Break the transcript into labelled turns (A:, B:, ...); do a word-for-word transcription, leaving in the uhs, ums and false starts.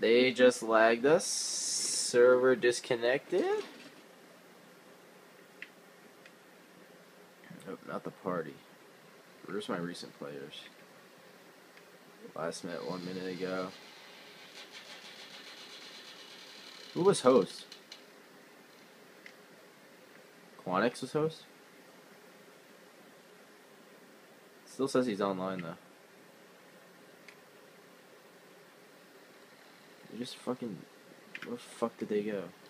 A: They just lagged us. Server disconnected. Nope, not the party. Where's my recent players? Last met one minute ago. Who was host? Quanix was host? Still says he's online though. They just fucking... Where the fuck did they go?